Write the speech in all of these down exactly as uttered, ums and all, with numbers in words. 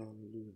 Hallelujah.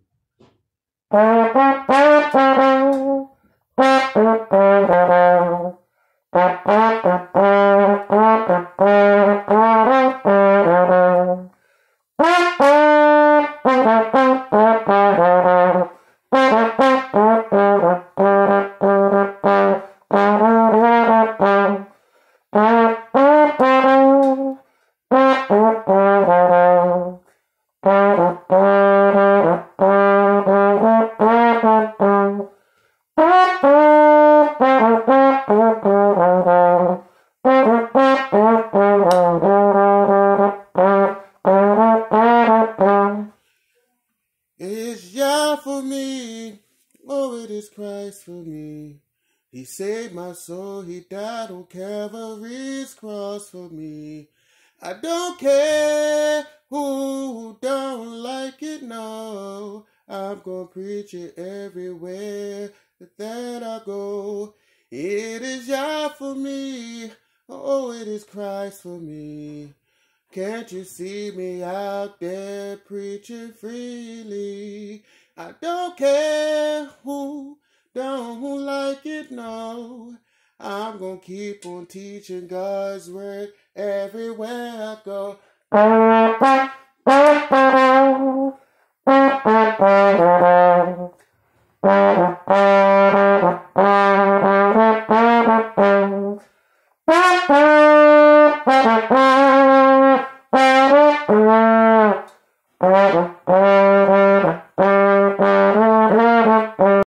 It's Yah for me, oh, it is Christ for me. He saved my soul, he died on Calvary's cross for me. I don't care who don't like it, no. I'm gonna preach it everywhere that I go. It is Yah for me, oh, it is Christ for me. Can't you see me out there preaching freely? I don't care who don't like it, no. I'm gonna keep on teaching God's word everywhere I go.